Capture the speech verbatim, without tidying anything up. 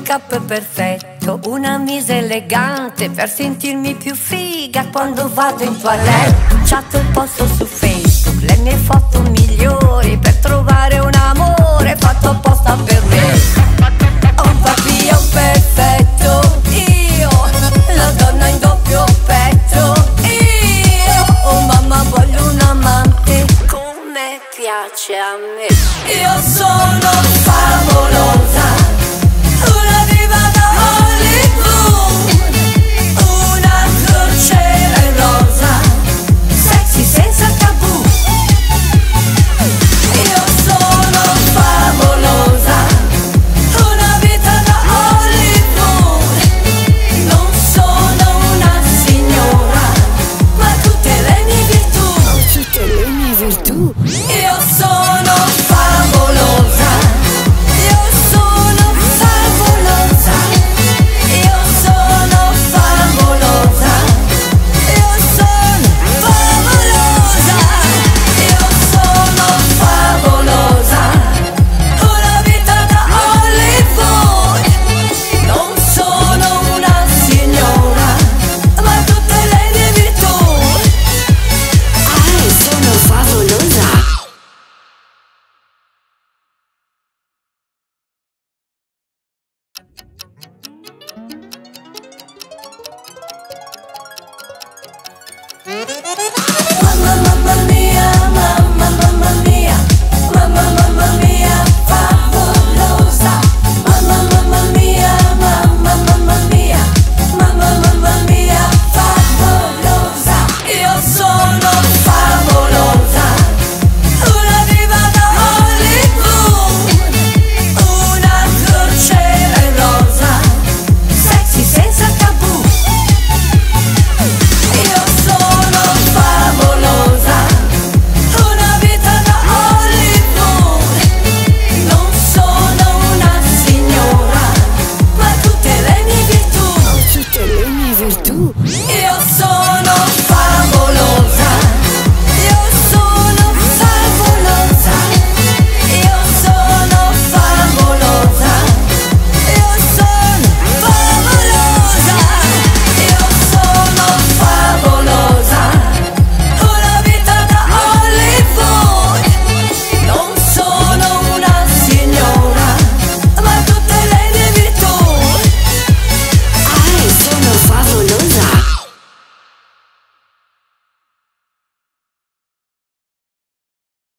make-up perfetto, una mise elegante per sentirmi più figa quando vado in toilette. Chatto e posto su Facebook le mie foto migliori per trovare un amore fatto apposta per me. Ho un papillon perfetto, io, la donna in doppio petto, io. Oh mamma, voglio un amante come piace a me. Io sono favolosa, una diva da Hollywood, una crociera in rosa, sexy senza tabù. Io sono favolosa, una vita da Hollywood, non sono una signora, ma tutte le mie virtù, tutte le mie virtù. Io sono favolosa, io sono favolosa, io sono favolosa, io sono favolosa, io sono favolosa, una vita da Hollywood, non sono una signora, ma tutte le mie virtù. Ah, sono favolosa. Thank you.